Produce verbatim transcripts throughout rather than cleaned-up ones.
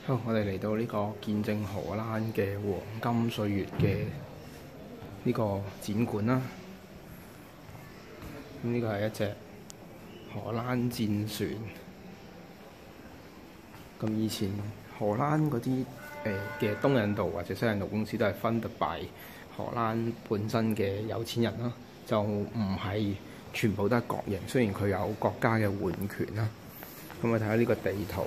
好，我哋嚟到呢個見證荷蘭嘅黃金歲月嘅呢個展館啦。咁呢個係一隻荷蘭戰船。咁以前荷蘭嗰啲誒嘅東印度或者西印度公司都係 funded by 荷蘭本身嘅有錢人啦，就唔係全部都係國營。雖然佢有國家嘅換權啦。咁我睇下呢個地圖。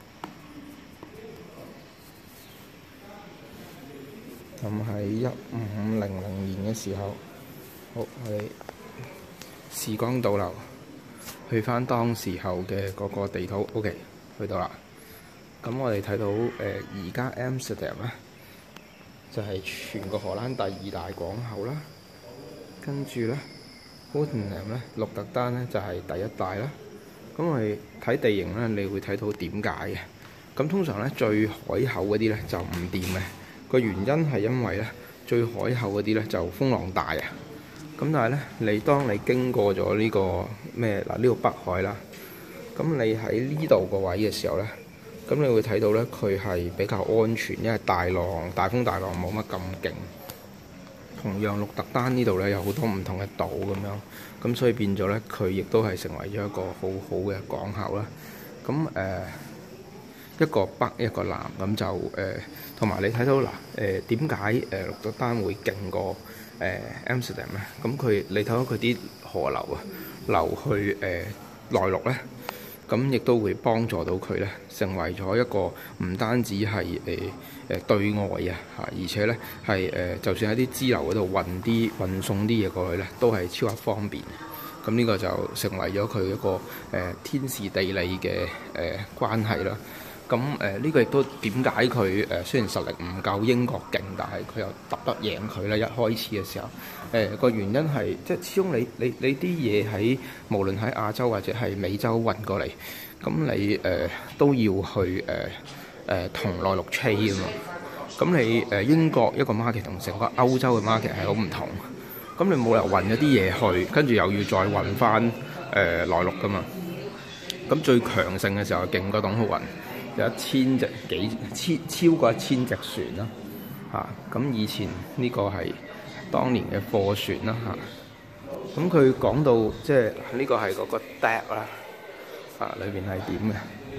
咁喺一五零零年嘅時候，好，我哋時光倒流，去返當時候嘅嗰個地圖 ，OK， 去到啦。咁我哋睇到誒而家 Amsterdam 咧，就係、是、全個荷蘭第二大港口啦。跟住咧 Rotterdam 咧，鹿特丹咧就係、是、第一大啦。咁我哋睇地形咧，你會睇到點解嘅？咁通常咧最海口嗰啲咧就唔掂嘅。個原因係因為咧，最海口嗰啲咧就風浪大啊。咁但係咧，你當你經過咗呢個咩嗱呢個北海啦，咁你喺呢度個位嘅時候咧，咁你會睇到咧佢係比較安全，因為大浪、大風大浪冇乜咁勁。同樣鹿特丹呢度咧有好多唔同嘅島咁樣，咁所以變咗咧佢亦都係成為咗一個好好嘅港口啦。咁誒。呃一個北一個南，咁就誒，同、呃、埋你睇到嗱誒點解誒鹿特丹會勁過誒 Amsterdam 咧？咁佢你睇到佢啲河流啊流去誒、呃、內陸咧，咁亦都會幫助到佢咧，成為咗一個唔單止係誒誒對外啊嚇，而且咧係誒就算喺啲支流嗰度運啲運送啲嘢過去咧，都係超級方便。咁呢個就成為咗佢一個誒、呃、天時地利嘅誒、呃、關係啦。咁誒呢個亦都點解佢誒雖然實力唔夠英國勁，但係佢又揼得贏佢咧。一開始嘅時候，誒、呃、個原因係即係始終你你你啲嘢喺無論喺亞洲或者係美洲運過嚟，咁你誒、呃、都要去誒誒同內陸 trade 啊嘛。咁你誒、呃、英國一個 market 同成個歐洲嘅 market 係好唔同。咁你冇理由運咗啲嘢去，跟住又要再運翻誒、呃、內陸噶嘛。咁最強盛嘅時候勁過董浩雲。有一千隻幾千超過一千隻船啦，嚇、啊、咁以前呢個係當年嘅貨船啦嚇。咁佢講到即係呢個係嗰個 deck 啦，啊裏邊係點嘅？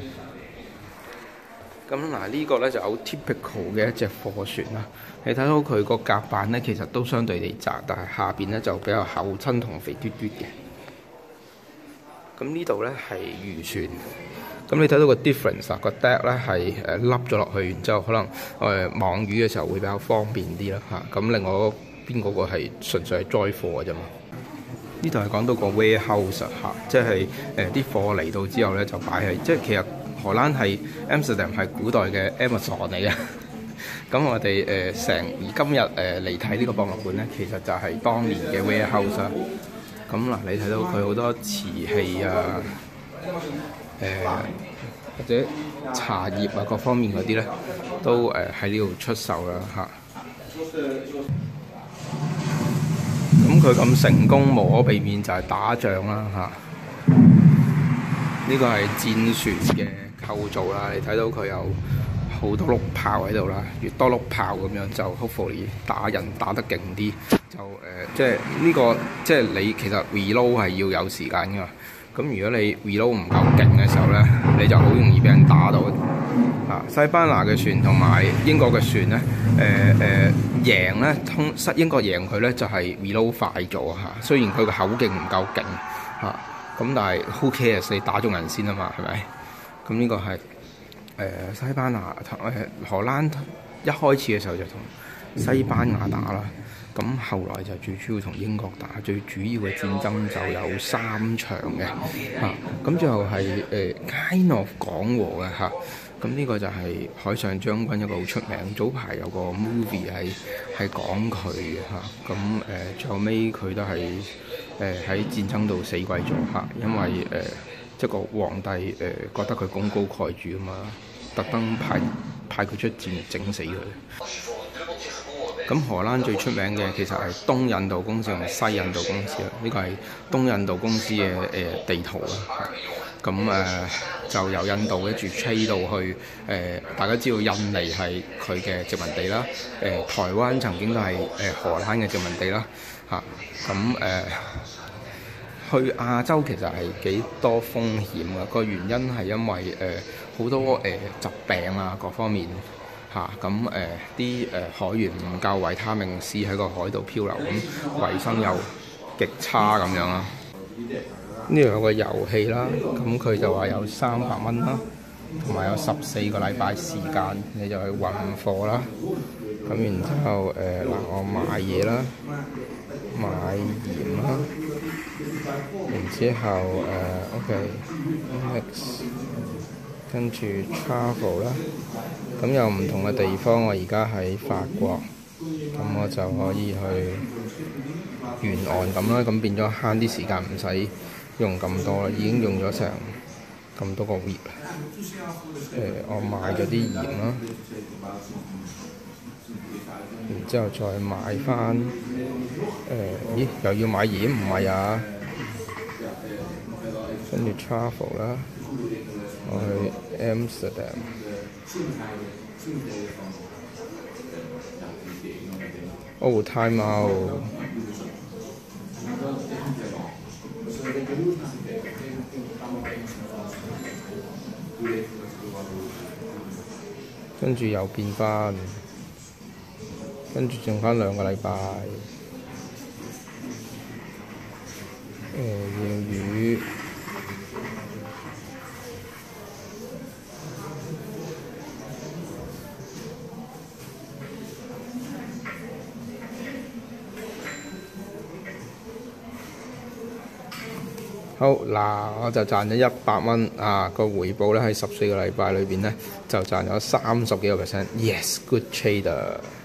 咁嗱呢個咧就好 typical 嘅一隻貨船啦。你睇到佢個甲板咧，其實都相對地窄，但係下邊咧就比較厚身同肥嘟嘟嘅。咁呢度咧係漁船。咁你睇到個 difference 啊，個 deck 咧係誒凹咗落去，然之後可能誒網魚嘅時候會比較方便啲啦嚇。咁另外邊嗰個係純粹係載貨嘅啫嘛。呢度係講到個 warehouse 嚇，即係誒啲貨嚟到之後咧就擺喺，即係其實荷蘭係 Amsterdam 係古代嘅 Amazon 嚟嘅。咁我哋誒成而今日誒嚟睇呢個博物館咧，其實就係當年嘅 warehouse 啦。咁嗱，你睇到佢好多瓷器啊。誒、呃、或者茶葉啊各方面嗰啲咧，都誒喺呢度出售啦嚇。咁佢咁成功，無可避免就係打仗啦嚇。呢、這個係戰船嘅構造啦，你睇到佢有好多碌炮喺度啦，越多碌炮咁樣就 hopefully 打人打得勁啲，就誒、呃、即係呢、這個即係你其實 reload 係要有時間㗎嘛。咁如果你 reload 唔夠勁嘅時候咧，你就好容易俾人打到。啊，西班牙嘅船同埋英國嘅船咧，誒、呃、誒、呃、贏咧，通英國贏佢咧就係 reload 快咗嚇。雖然佢個口徑唔夠勁嚇，咁但係 who cares 你打中人先啊嘛，係咪？咁呢個係誒、呃、西班牙同誒荷蘭一開始嘅時候就同西班牙打啦。咁後來就最主要同英國打，最主要嘅戰爭就有三場嘅嚇。咁、啊、最後係誒、呃、kind of 講和嘅嚇。咁、啊、呢個就係海上將軍一個好出名，早排有個 movie 係係講佢嘅嚇。咁、啊、誒、呃、最後尾佢都係誒喺戰爭度死鬼咗嚇，因為誒、呃、即係個皇帝誒、呃、覺得佢功高蓋主啊嘛，特登派派佢出戰整死佢。咁荷蘭最出名嘅其實係東印度公司同西印度公司啦，呢個係東印度公司嘅誒地圖啦。 咁誒、呃、就由印度跟住 trade 到去誒、呃，大家知道印尼係佢嘅殖民地啦，誒、呃、台灣曾經都係誒、呃、荷蘭嘅殖民地啦，嚇咁誒去亞洲其實係幾多風險啊？個原因係因為誒好、呃、多誒、呃、疾病啊各方面嚇，咁誒啲誒海員唔夠維他命 C 喺個海度漂流，咁衞生又極差咁樣啦。呢度有個遊戲啦，咁佢就話有三百蚊啦，同埋有十四個禮拜時間，你就去運貨啦。咁然之後誒嗱、呃，我買嘢啦，買鹽啦，然之後誒、呃、OK，next， 跟住 travel 啦。咁有唔同嘅地方，我而家喺法國，咁我就可以去沿岸咁啦，咁變咗慳啲時間，唔使用咁多啦，已經用咗成咁多個 week 啦。誒、呃，我買咗啲鹽啦，然之後再買翻誒、呃，咦，又要買鹽？唔係啊，跟住 travel 啦，我去 Amsterdam。哦 time out。跟住又變翻，跟住剩翻兩個禮拜。誒、呃，要魚。好嗱，我就賺咗一百蚊啊！個回報咧喺十四個禮拜裏邊咧，就賺咗三十幾個 percent。Yes，good trader。